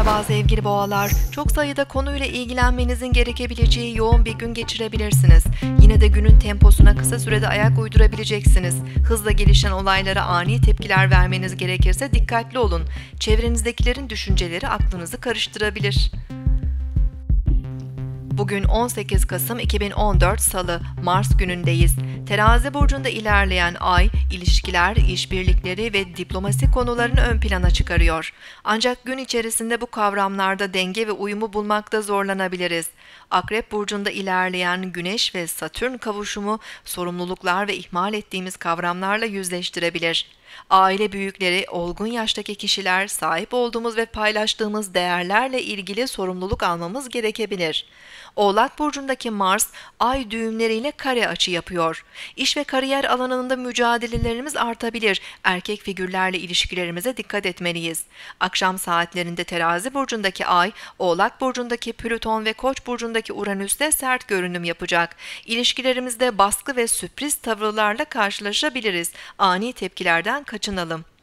Merhaba sevgili boğalar. Çok sayıda konuyla ilgilenmenizin gerekebileceği yoğun bir gün geçirebilirsiniz. Yine de günün temposuna kısa sürede ayak uydurabileceksiniz. Hızla gelişen olaylara ani tepkiler vermeniz gerekirse dikkatli olun. Çevrenizdekilerin düşünceleri aklınızı karıştırabilir. Bugün 18 Kasım 2014 Salı, Mars günündeyiz. Terazi burcunda ilerleyen ay, ilişkiler, işbirlikleri ve diplomasi konularını ön plana çıkarıyor. Ancak gün içerisinde bu kavramlarda denge ve uyumu bulmakta zorlanabiliriz. Akrep burcunda ilerleyen Güneş ve Satürn kavuşumu sorumluluklar ve ihmal ettiğimiz kavramlarla yüzleştirebilir. Aile büyükleri, olgun yaştaki kişiler, sahip olduğumuz ve paylaştığımız değerlerle ilgili sorumluluk almamız gerekebilir. Oğlak burcundaki Mars, ay düğümleriyle kare açı yapıyor. İş ve kariyer alanında mücadelelerimiz artabilir. Erkek figürlerle ilişkilerimize dikkat etmeliyiz. Akşam saatlerinde Terazi burcundaki ay, Oğlak burcundaki Plüton ve Koç burcundaki Uranüs'te sert görünüm yapacak. İlişkilerimizde baskı ve sürpriz tavırlarla karşılaşabiliriz. Ani tepkilerden kaçınalım.